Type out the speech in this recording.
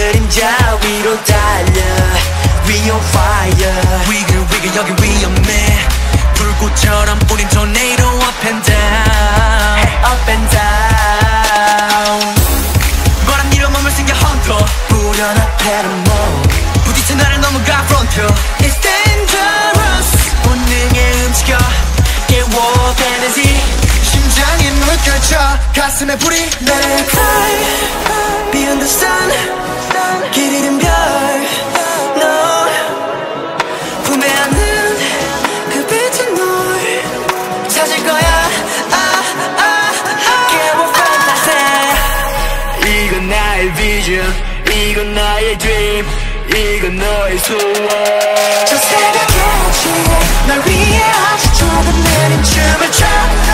그림자 위로 달려 We on fire 위글 여기 위험해 불꽃처럼 우린 tornado up and down Up and down 뭐란 이런 몸을 생겨 헌터 불연한 패러몬 부딪혀 나를 넘어가 frontier It's dangerous 본능에 움직여 깨워 fantasy 심장이 물결쳐 가슴에 불이 Let it fly Beyond the sun 길 잃은 별 너 분배하는 그 빛은 널 찾을 거야 깨워 fantasy 이건 나의 vision 이건 나의 dream 이건 너의 소원 저 새벽에 취해 널 위해 아주 조금 느린 춤을 춰